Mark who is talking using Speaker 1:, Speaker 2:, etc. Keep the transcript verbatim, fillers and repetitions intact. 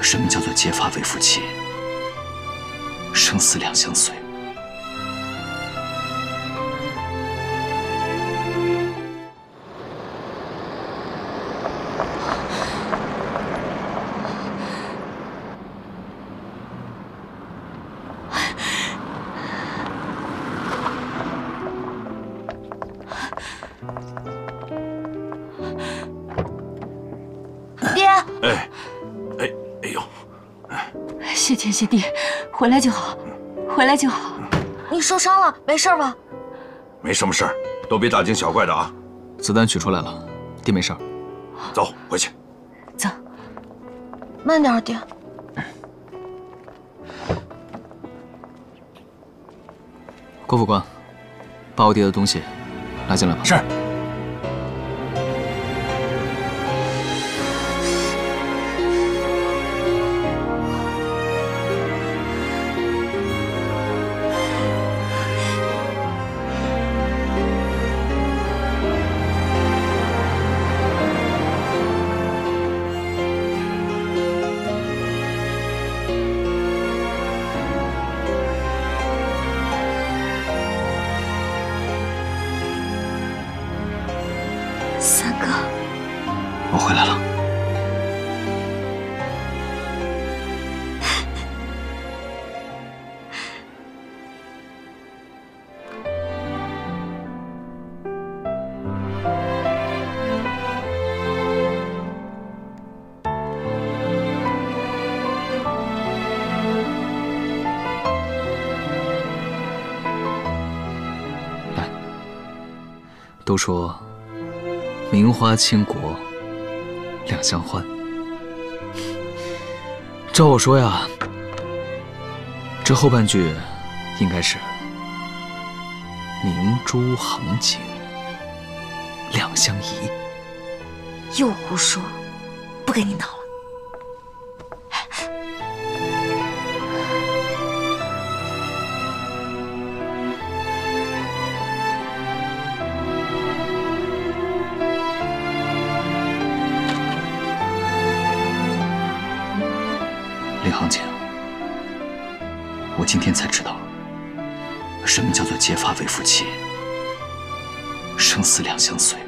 Speaker 1: 什么叫做结发为夫妻，生死两相随？
Speaker 2: 爹，
Speaker 3: 哎，哎，哎呦！
Speaker 4: 谢天谢地，回来就好，回来就好。
Speaker 2: 你受伤了，没事吧？
Speaker 3: 没什么事儿，都别大惊小怪的啊。
Speaker 1: 子弹取出来了，爹没事儿。
Speaker 3: 走，回去。
Speaker 4: 走，
Speaker 2: 慢点，爹。
Speaker 1: 郭副官，把我爹的东西拿进来吧。
Speaker 5: 是。
Speaker 4: 三哥，
Speaker 1: 我回来了。来，都说。 名花倾国，两相欢。照我说呀，这后半句应该是明珠行景，两相宜。
Speaker 2: 又胡说，不跟你闹了。
Speaker 1: 林行景，我今天才知道，什么叫做结发为夫妻，生死两相随。